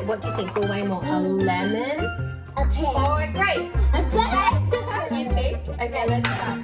Okay, what do you think will weigh more? A lemon A pig. or a grape? A grape. You think? Okay, let's start.